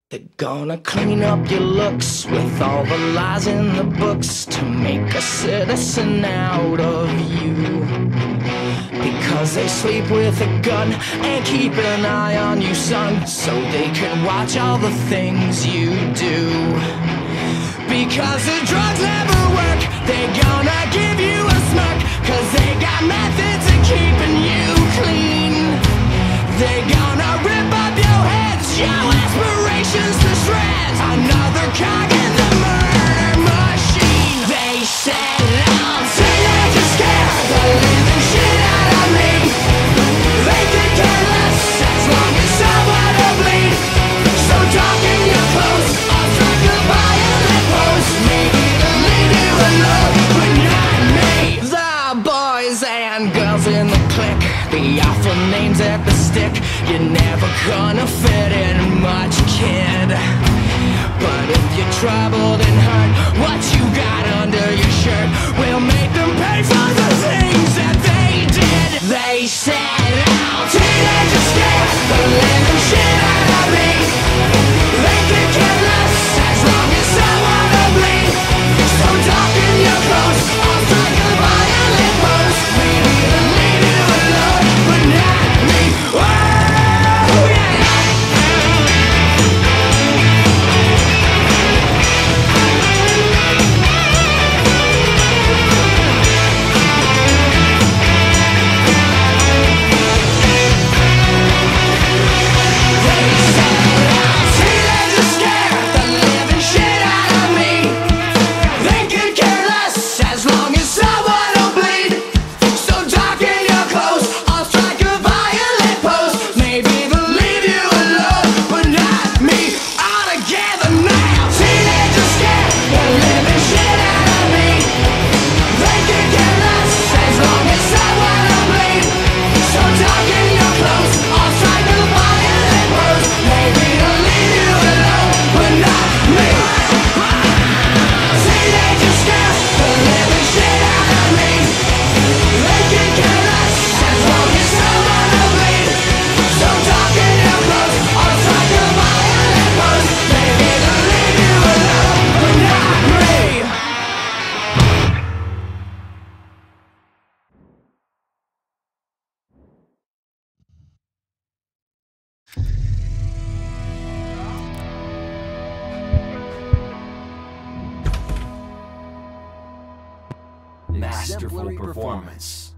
They're gonna clean up your looks with all the lies in the books to make a citizen out of you. Because they sleep with a gun and keep an eye on you, son, so they can watch all the things you do. Because the drugs never work, they're gonna give you a smirk, cause they got methods of keeping you clean. They're gonna rip up your heads, your aspirations to shreds, another cog in the murder machine. They said I'll teenagers scare the living shit out of me. They could care less as long as someone will bleed. So darken your clothes, I'll strike a violent pose. Maybe they'll leave you alone, but not me. The boys and girls in the clique, the awful names at the stick. You're never gonna fit in much, kid. But if you're troubled and hurt, what you got under your shirt will make them pay for the things that they did. They said, "I'll teenagers scare the living shit out of me. They could care less as long as someone will bleed. So darken your clothes, I'll strike a violent pose. Maybe they'll leave you alone, but not me." Oh, yeah. Masterful performance.